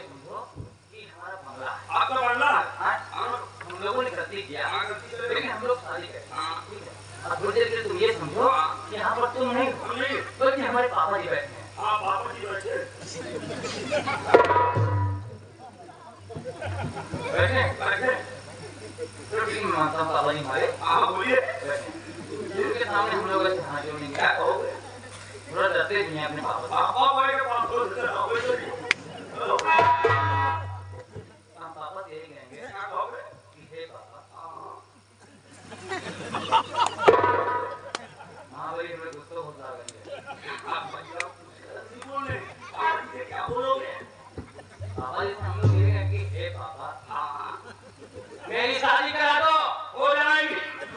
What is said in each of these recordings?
समझो कि हमारा बंगला है। आपका बंगला है? हम लोगों ने गलती किया, लेकिन हम लोग शादी करें, ठीक है। अब थोड़ी देर के लिए तुम ये समझो कि यहाँ पर तुम नहीं हो, बल्कि हमारे पापा जी बैठे हैं। हाँ, पापा जी बैठे बैठे तो ठीक मानता हूँ, पापा जी हमारे। हाँ, बोलिए। उनके सामने हम लोग ऐसे हाथ जोड़ेंगे, क्या कहोगे? थोड़ा डरते भी हैं अपने पापा से। हम पापा से यही कहेंगे, क्या कहोगे? कि हे पापा, हाँ भाई हमें गुस्सा होता है। क्या बोलोगे? पापा जी से हम लोग ये कहेंगे, हे पापा, मेरी शादी करा दो, हो जाएगी।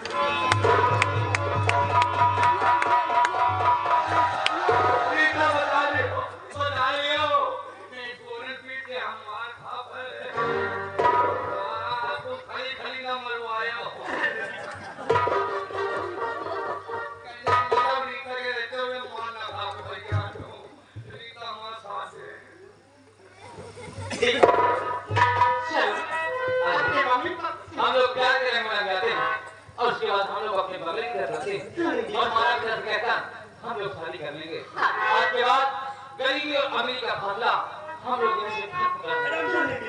हम लोग क्या करेंगे बन जाते हैं और उसके बाद हम लोग अपने बगले की तरफ जाते हैं और हमारा घर कहता हम लोग शादी कर लेंगे। आज के बाद गरीबी और अमीरी का फासला हम लोग इनसे खत्म कर देंगे।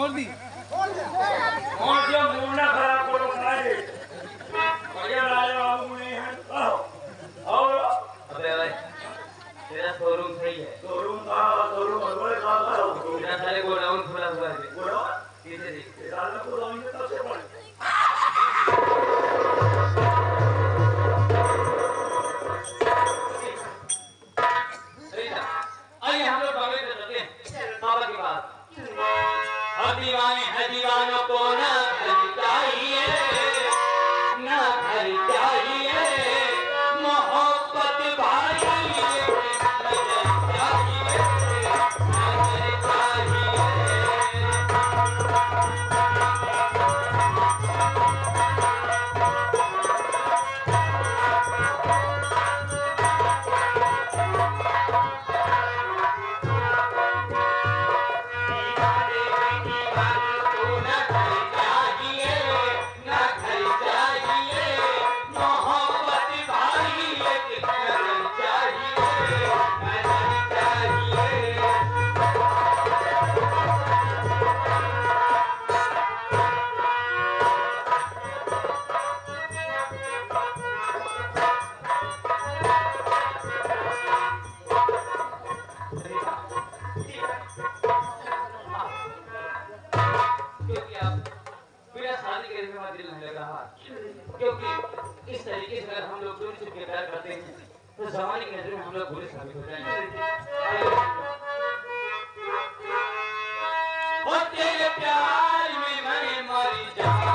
खोल दी। और जो मुंडा खराब करो खाए भैया राजा बाबू नहीं है और अबे भाई तेरा शोरूम सही है। शोरूम बड़े का तेरा सारे गोडाउन खुला हुआ है। गोडाउन किसे देख राजा गोडाउन में सबसे बड़े आइए हम लोग बंगले पे चलते हैं बाबा के पास। हर दीवाने है दीवानों को ना घर चाहिए, ना घर चाहिए, मोहब्बत भाई नजर चाहिए, नजर चाहिए। क्योंकि इस तरीके से अगर हम लोग चोरी छुप के प्यार करते हैं तो जमाने की नजर में हम लोग बुरे साबित हो जाएंगे। वो तेरे प्यार में मैं मर जाऊं।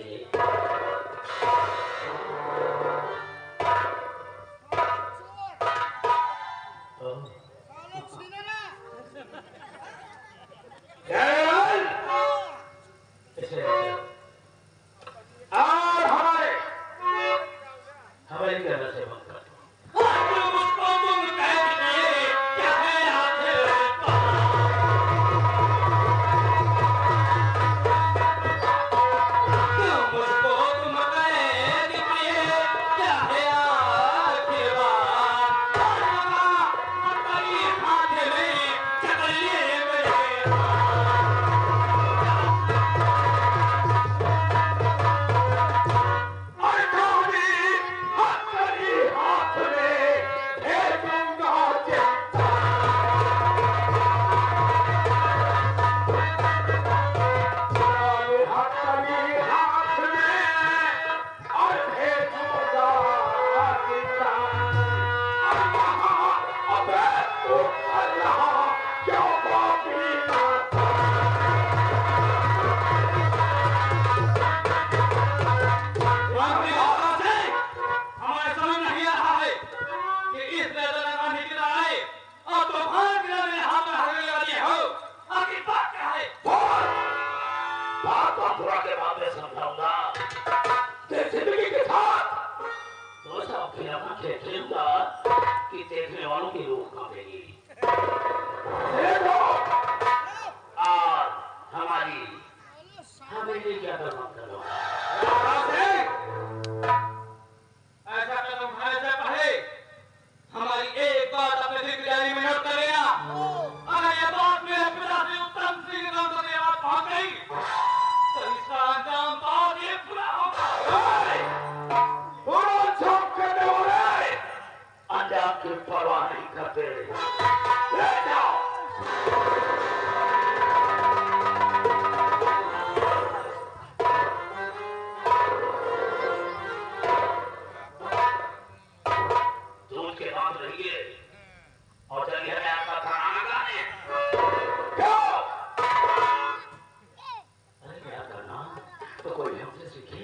चाहिए। हमारी करना से मत कर। कि देखने वालों की रूह कांपेगी। और हमारी हमें क्या करना करो ऐसा कदम उठाने से पहले हमारी एक बात अपने दिल की डायरी में नोट कर लेना। अगर यह बात मेरे पिता से उत्तम सिंह नाम तक ये बात पहुंच गई तो इसका अंजाम बहुत ही बुरा होगा। अंजाम की परवाह नहीं करते। ले जाओ। दूध के बाद रहिए और चलिए हमें आपका खाना लगाने। क्यों? अरे क्या करना तो कोई हमसे सीखे।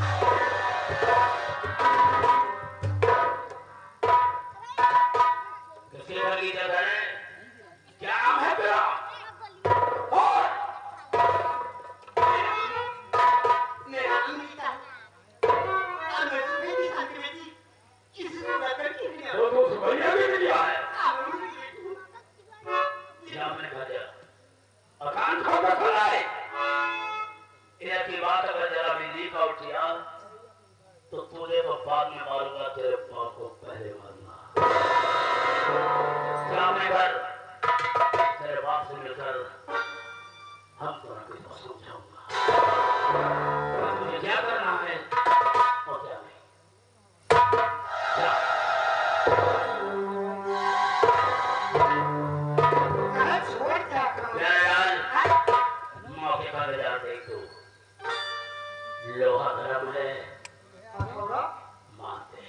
क्या नाम है तेरा? और मेरा अमृता और मैं बेटी शांति बेटी किसी ने बताकर कि नहीं वो तो सुबह भी नहीं आया। क्या मैंने कहा जा अकान खा कर खलाए ये की बात अगर जरा बिजली का उठिया तो तुझे तो बाद में मारूंगा तेरे बाप को पहले मारूंगा। क्या मैं घर तेरे बाप से मिलकर हम दोनों को तो समझाऊंगा मुझे क्या करना है और क्या नहीं। मौके पर जाते तो लोहा गरम है मानते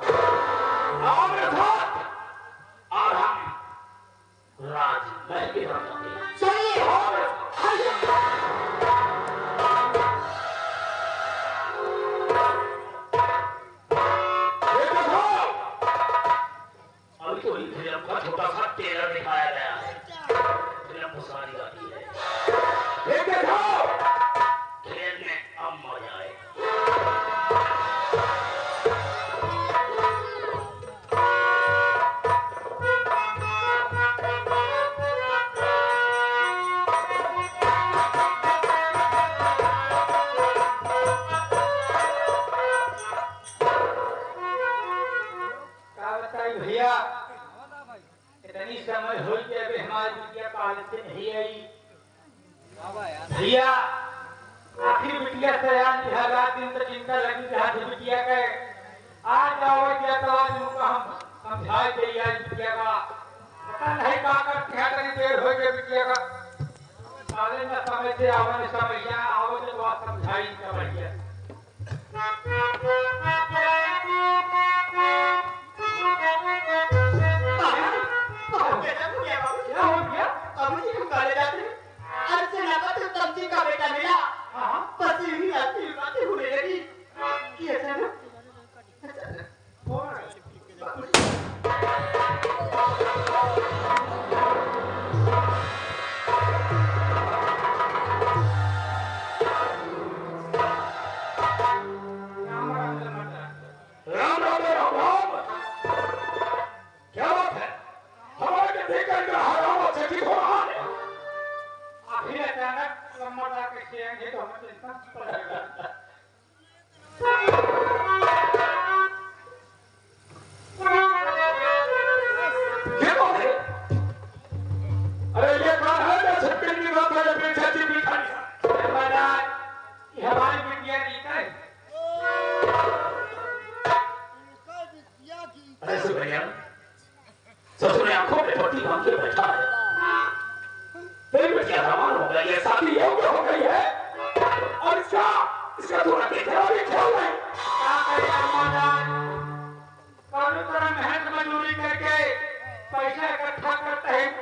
और हम राज महल की तरफ जाते अभी तो ही फिल्म का छोटा सा टेलर दिखाया गया है। फिल्म को सारी आती है। खेल में अब मजा आएगा। भैया इतनी समय हो गया कि हमारी बिटिया कॉलेज से नहीं आई। भैया आखिर बिटिया से आज रात दिन तो चिंता लगी थी बिटिया के आज आओ क्या तो आज उनको हम समझाए थे आज बिटिया का पता नहीं क्या करते हैं कहीं देर हो गई बिटिया का कॉलेज में समय से आवने समय आओ तो बात समझाई का भैया। का बेटा मिला बस यही बातें होने ये कौन है? अरे ये कौन है जो छप्पन की बात है पीछे से पीछा ये हमारी बिटिया रीता है। अरे सुभैया ससुर ने आंखों में पट्टी बांध के बैठा है। तेरी बिटिया रवान हो गई है, शादी योग्य हो गई है और इसका थोड़ा देखे और ये क्या हुआ है? क्या करें अम्माजान? करोड़ों तरह मेहनत मजदूरी करके पैसा इकट्ठा करते हैं।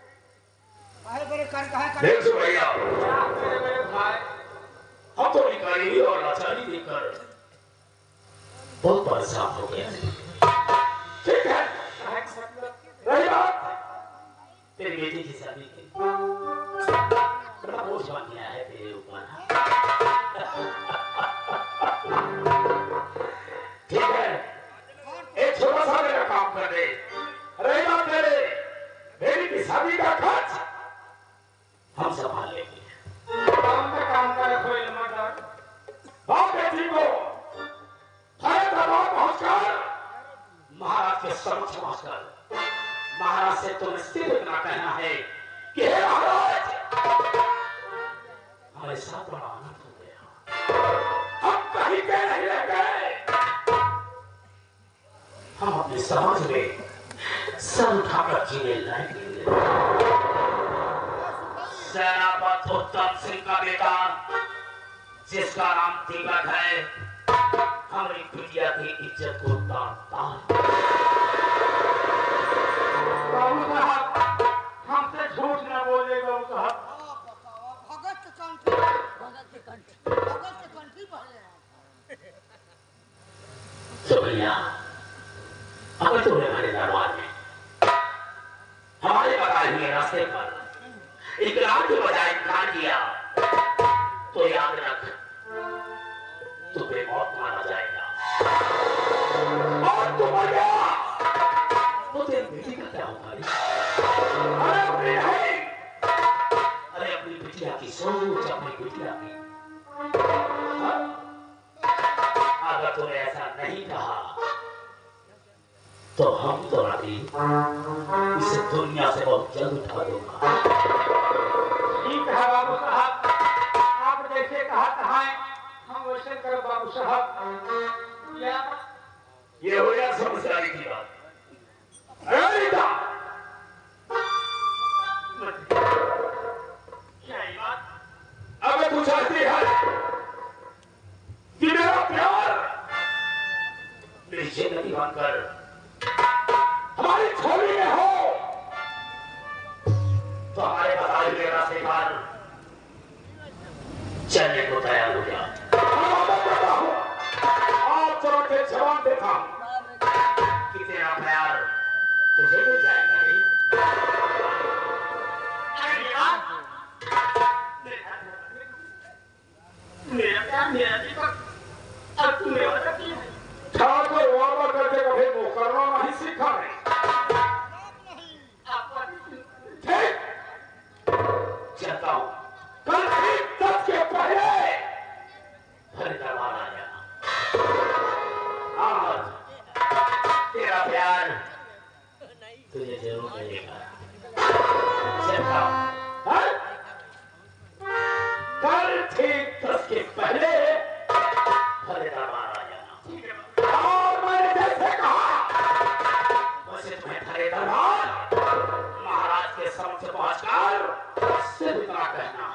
देख सुभैया क्या करे मेरे भाई? हम तो निकाली और लाचारी देखकर बहुत परेशान हो गए। ठीक है, रही बात तेरी बेटी की शादी की, बड़ा बोझ बन गया है तेरे ऊपर। ठीक है, एक छोटा सा मेरा काम कर दे। रही बात तेरे बेटी की शादी का खर्च हम संभाल लेंगे। काम करे कोई मर्द। बाप बेटी को फरीदाबाद पहुंचकर महाराज के समक्ष पहुंचकर महाराज से तुम्हें सिर्फ इतना कहना है कि हे महाराज, हमारे साथ बड़ा आनंद हो गया, हम कहीं के नहीं रह गए, हम अपने समाज में सर उठाकर जीने लायक नहीं। सेनापति उत्तम सिंह का बेटा जिसका नाम दीपक है, हमारी बिटिया की इज्जत को तान-तान। बाबू साहब, हमसे झूठ न बोले बाबू साहब। भगत के कंठी पहले सुभैया, अगर तुमने हमारे दरबार में हमारे बताए हुए रास्ते पर इकरार के बजाय इनकार किया तो याद रख तुम्हें मौत मारा जाएगा। और तुम मर गया तो तेरी बेटी का क्या होगा? अरे अपनी नहीं, अरे अपनी बिटिया की सोच, अपनी बिटिया की। हाँ? अगर तूने ऐसा नहीं कहा तो हम तो अभी इसे दुनिया से बहुत जल्द उठा दूंगा। ठीक है बाबू साहब, आप जैसे कहा है हम वैसे करो बाबू साहब। ये हो गया समझदारी की बात। अरे रीता, क्या ये बात? अगर तू चाहती है कि मेरा प्यार मेरी जिंदगी बनकर हमारी छोरी में हो तो हमारे बताए हुए रास्ते पर चलने को तैयार हो गया। आप चलो के जवान देखा कि तेरा प्यार तुझे मिल जाएगा नहीं। मेरा प्यार मेरा दीपक, अब तू मेरा मतलब क्या है? ठाकुर वादा करके कभी मुकरना नहीं सीखा है। ठीक, चलता हूँ। कल ठीक 10 के पहले फरीदाबाद आ जाना। आज तेरा प्यार तुझे जरूर मिलेगा। चलता हूँ। हाँ? कल ठीक 10 के पहले फरीदाबाद आ जाना। और मैंने जैसे कहा वैसे तुम्हें फरीदाबाद महाराज के समक्ष पहुंचकर सिर्फ इतना कहना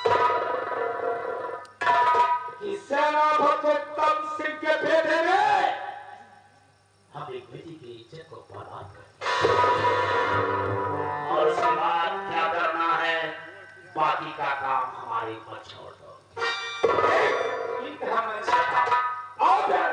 कि सेनापति उत्तम सिंह के बेटे ने हमारी बेटी की इज्जत को बर्बाद कर दिया और उसके बाद क्या करना है बाकी का काम हमारे ऊपर छोड़ दो। ठीक है मैंने सीखा। आओ प्यारे।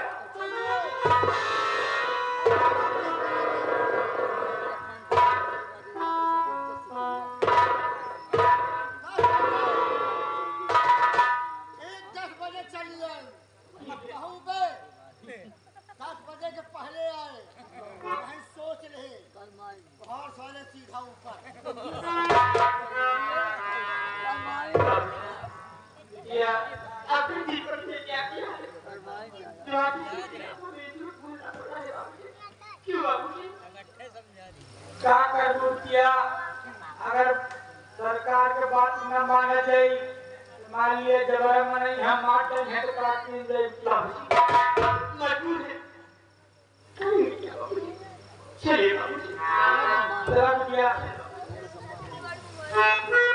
बहुत सारे सीधा ऊपर बिटिया अगर सरकार के बात न माने जाए, मान लिए जबर में नहीं हम मार दें हैं तो काट नहीं जाए मजबूर है। करेंगे क्या बाबूजी? चलिए बाबूजी। चला बिटिया।